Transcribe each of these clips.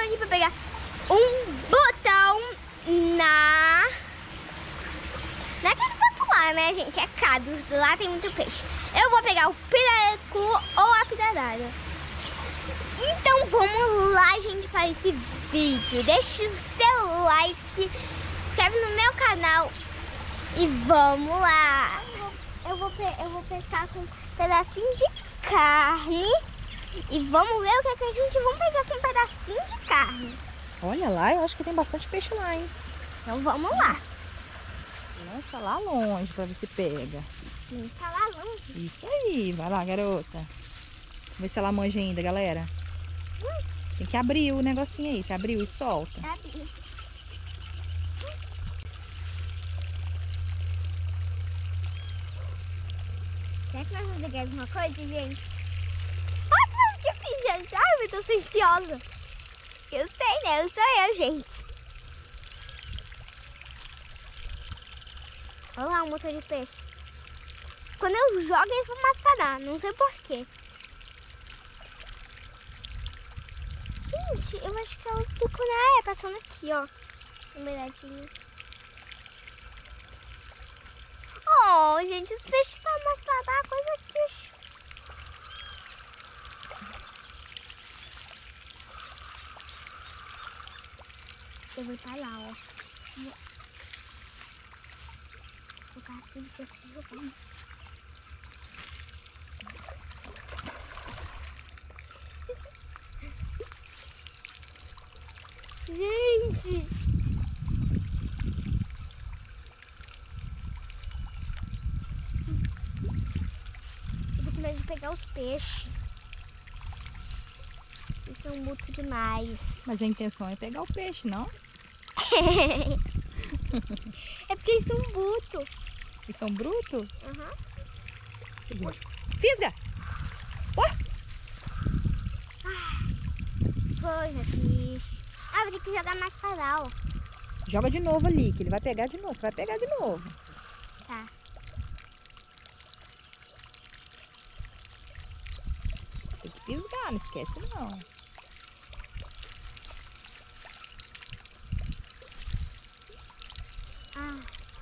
aqui pra pegar um botão naquele poço lá, né, gente? É caro, lá tem muito peixe. Eu vou pegar o pirarucu ou a pirarara. Então vamos lá, gente, para esse vídeo. Deixa o seu like, se inscreve no meu canal e vamos lá. Eu vou pescar com um pedacinho de carne e vamos ver o que, a gente vai pegar com um pedacinho de carne. Olha lá, eu acho que tem bastante peixe lá, hein? Então vamos lá. Lança lá longe pra ver se pega. Sim, tá lá longe. Isso aí, vai lá, garota. Vamos ver se ela manja ainda, galera. Tem que abrir o negocinho aí. Você abriu e solta. Abri. Será que nós vamos pegar alguma coisa, gente? Ai, que assim, gente. Ai, eu tô ansiosa. Eu sei, né? Eu sou eu, gente. Olha lá o motor de peixe. Quando eu jogo, eles vão mascarar. Não sei porquê. Gente, eu acho que ela ficou na areia, passando aqui, ó. Um beiradinho. Oh, gente, os peixes estão mostrando a coisa aqui. Eu vou estar lá, ó. Vou colocar tudo que eu estou jogando. Gente! Eu tô com medo de pegar os peixes. Eles são muito demais. Mas a intenção é pegar o peixe, não? É porque eles são brutos. Eles são brutos? Aham. Fisga! Ué? Coisa, bicho. Ah, vou ter que jogar mais para lá, ó. Joga de novo ali, que ele vai pegar de novo. Você vai pegar de novo. Tá. Tem que fisgar, não esquece não. Ah.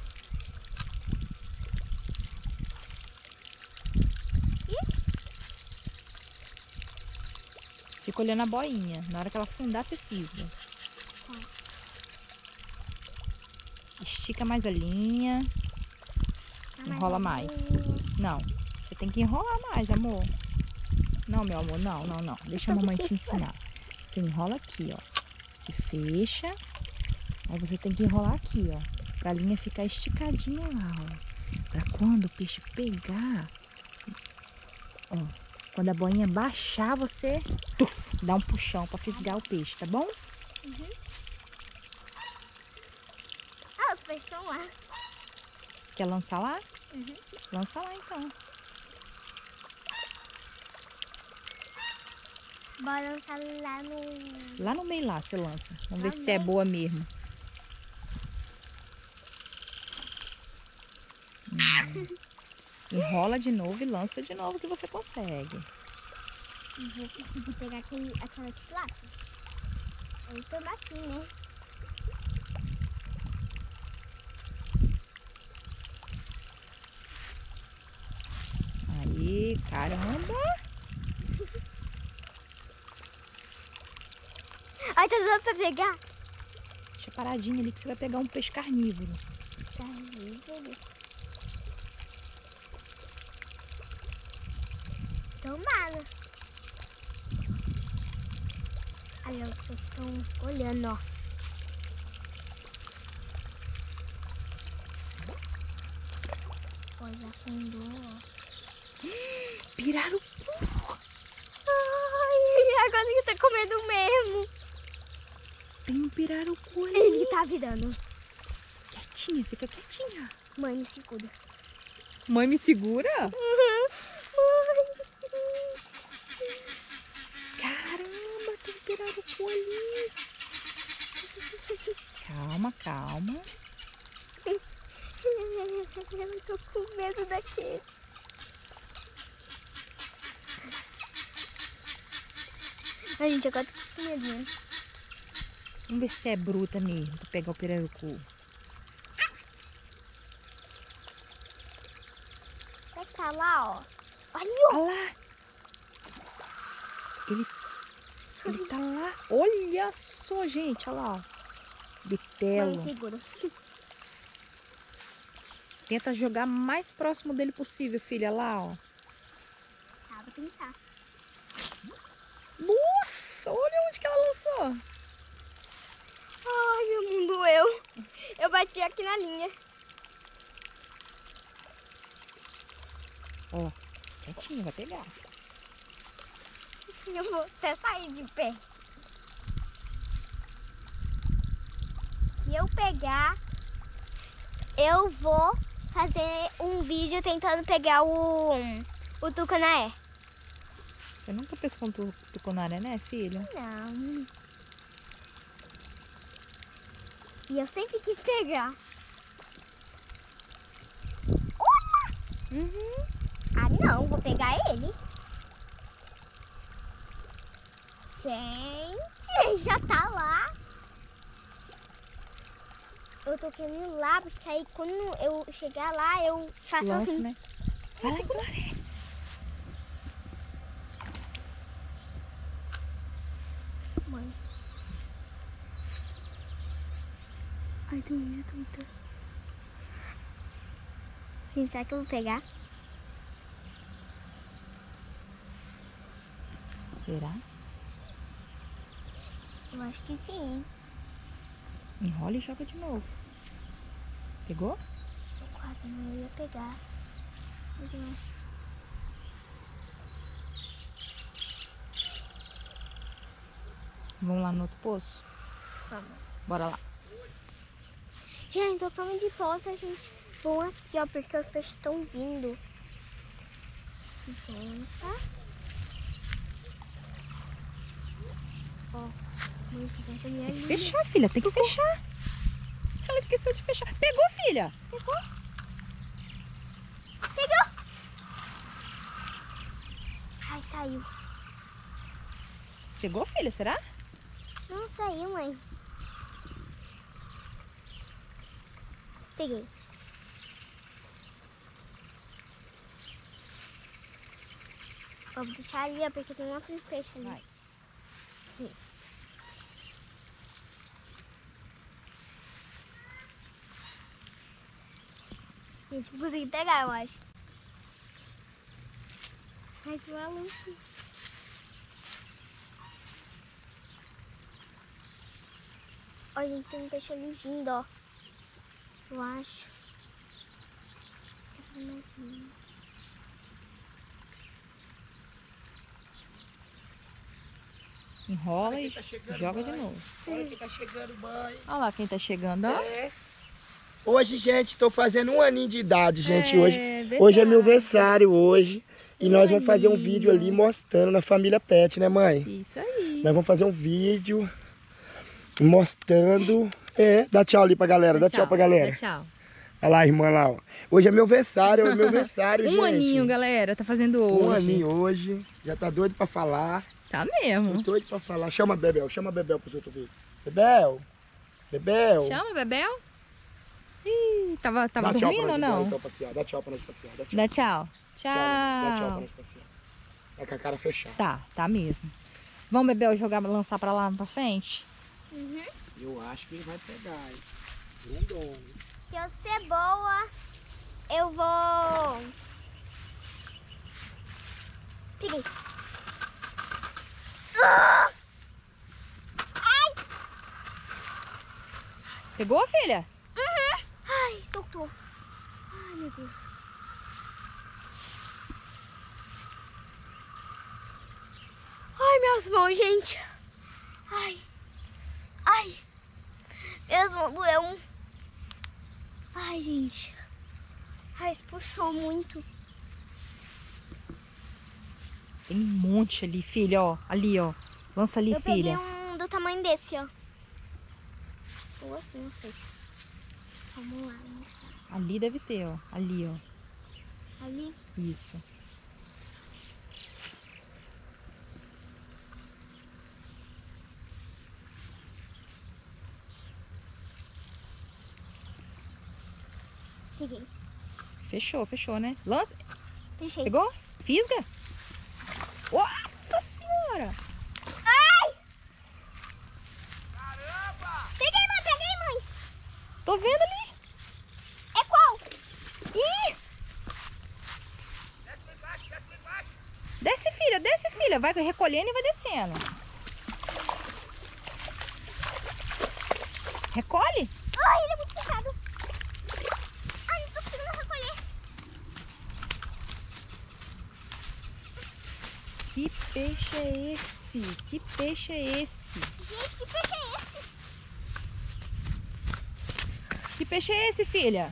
Fica olhando a boinha. Na hora que ela afundar, você fisga. Tá. Estica mais a linha. Enrola mais. Não, você tem que enrolar mais, amor. Não, meu amor, não. Deixa a mamãe te ensinar. Você enrola aqui, ó. Se fecha. Aí você tem que enrolar aqui, ó. Pra linha ficar esticadinha lá, ó. Pra quando o peixe pegar, ó. Quando a boinha baixar, você dá um puxão pra fisgar o peixe, tá bom? Uhum. Ah, os peixes estão lá. Quer lançar lá? Uhum. Lança lá, então. Bora lançar lá no... Lá no meio lá, você lança. Vamos Tá ver se é bom. boa mesmo. Enrola de novo e lança de novo que você consegue. Vou conseguir pegar aquela plata. Aí toma aqui, né? Aí, caramba. Ai, tá dando pra pegar? Deixa paradinho ali que você vai pegar um peixe carnívoro. Carnívoro. Tomara. Olha, vocês estão olhando, ó. Ó, já afundou, ó. Pirarucu. Ai, agora ele tá comendo mesmo. Tem um pirarucu ali. Ele tá virando. Quietinha, fica quietinha. Mãe, me segura. Mãe, me segura? Caramba, tem um pirarucu ali. Calma. Eu tô com medo daqui. Ai, gente, agora tô com medo, né? Vamos ver se é bruta mesmo pra pegar o pirarucu. Tá lá, ó. Olha, ó. Olha lá. Ele tá lá. Olha só, gente. Olha lá, ó. Bitelo. Mãe, segura. Tenta jogar mais próximo dele possível, filha. Olha lá, ó. Tá, vou tentar. Nossa, olha onde que ela lançou. Ai, meu mundo doeu. Eu bati aqui na linha. Ó, quietinho, vai pegar. Eu vou até sair de pé. Se eu pegar, eu vou fazer um vídeo tentando pegar o tucanaé. Você nunca pescou um tucunaré, né, filha? Não. E eu sempre quis pegar. Uhum. Ah, não, vou pegar ele. Gente, já tá lá. Eu tô querendo ir lá, porque aí quando eu chegar lá, eu faço Lança, assim. né? Vai lá, Glória. Mãe. Ai, tô muito. Gente, será que eu vou pegar? Será? Eu acho que sim. Enrola e joga de novo. Pegou? Eu quase não ia pegar. Mas não. Vamos lá no outro poço? Vamos. Bora lá. Gente, tô falando de poça, a gente voa aqui, ó, porque os peixes estão vindo. Licença. Ó, muito bem pra minha Tem que linha. fechar, filha. Tem que fechar. Ela esqueceu de fechar. Pegou, filha? Pegou? Pegou! Ai, saiu. Pegou, filha? Será? Não saiu, mãe. Peguei. Vou deixar ali, ó, porque tem outros peixes ali. Vai. Sim. Gente, não consegui pegar, eu acho. Ai, que maluco. Ó, gente, tem um peixe ali vindo, ó. Eu acho. Deixa eu ver mais um. Enrola e Tá chegando, joga de mãe. novo. Olha quem tá chegando, mãe. Olha lá quem tá chegando, ó. É. Hoje, gente, tô fazendo 1 aninho de idade, gente. Hoje é verdade. meu aniversário hoje. E nós vamos fazer um aninho. vídeo ali mostrando na família Pet, né, mãe? Isso aí. Nós vamos fazer um vídeo mostrando. É, dá tchau ali pra galera, dá tchau pra galera. Dá tchau. Olha lá, irmã lá, ó. Hoje é meu aniversário, é meu aniversário, gente. Um aninho, galera. Tá fazendo hoje. 1 aninho hoje. Já tá doido pra falar. Tá mesmo. Tô doido pra falar. Chama a Bebel pros outros vídeos. Bebel! Bebel! Chama, Bebel. Ih, tava Dá tchau pra dormindo nós ou embora, não? então, passear. Dá tchau pra nós passear. Dá tchau. Dá tchau. Dá tchau pra Tchau. nós passear. Tá com a cara fechada. Tá mesmo. Vamos, Bebel, lançar pra lá pra frente? Uhum. Eu acho que ele vai pegar, hein? Grandão. Se eu ser boa, eu vou... Peguei. Pegou, filha? Uhum. Ai, soltou. Ai, meu Deus. Ai, minhas mãos, gente. Ai. Ai. Minhas mãos doeu. Ai, gente. Ai, puxou muito. Tem um monte ali, filha, ó. Ali, ó. Lança ali, Eu filha. peguei um do tamanho desse, ó. Ou assim, não sei. Vamos lá, mostrar. Ali deve ter, ó. Ali, ó. Ali. Isso. Peguei. Fechou, né? Lança. Fechei. Pegou? Fisga? Nossa senhora! Ai! Peguei, mãe. Tô vendo ali. É qual? Ih! Desce, filha. Vai recolhendo e vai descendo. Recolhe? Ai, ele é muito pesado. Ai, não tô conseguindo recolher. Que peixe é esse? Gente, que peixe é esse? Que peixe é esse, filha?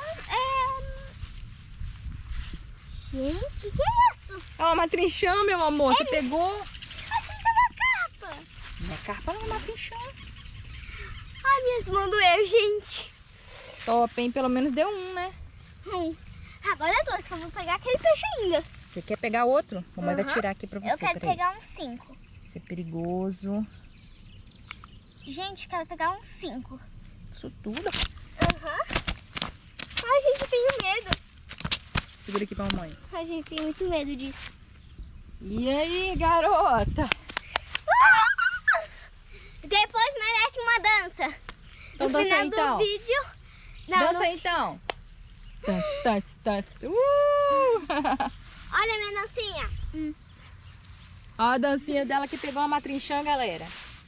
Gente, que é isso? É uma matrinchã, meu amor. Você pegou? Achei que era carpa. Não é carpa, não, é matrinchã. Ai, minhas mãos doeu, gente. Top, hein? Pelo menos deu um, né? Agora é dois, que eu vou pegar aquele peixe ainda. Você quer pegar outro? Mamãe vai Aham. tirar aqui pra você. Eu quero peraí. pegar uns 5. Isso é perigoso. Gente, quero pegar uns 5. Isso tudo. Ai, gente, eu tenho medo. Segura aqui pra mamãe. Ai, gente, tenho muito medo disso. E aí, garota? Depois merece uma dança. Então No dança final aí, então. do vídeo... Não, Dança no- aí, então. Tantos. Olha a minha dancinha. Ó a dancinha dela que pegou uma matrinchã, galera.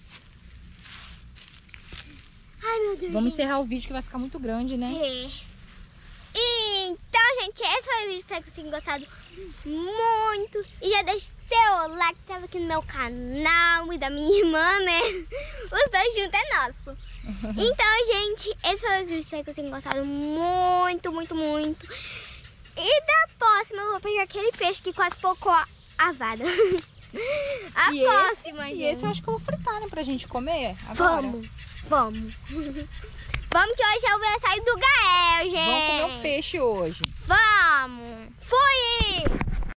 Ai, meu Deus, Vamos gente. encerrar o vídeo que vai ficar muito grande, né? Então, gente, esse foi o vídeo. Espero que vocês tenham gostado muito. E já deixa seu like, se inscreve aqui no meu canal e da minha irmã, né? Os dois juntos é nosso. Então, gente, esse foi o vídeo. Espero que vocês tenham gostado muito. E da próxima eu vou pegar aquele peixe que quase pocou a vara. A E próxima, gente. E esse eu acho que eu vou fritar, né? Pra gente comer agora. Vamos. Vamos que hoje é o aniversário do Gael, gente. Vamos comer um peixe hoje. Vamos. Fui!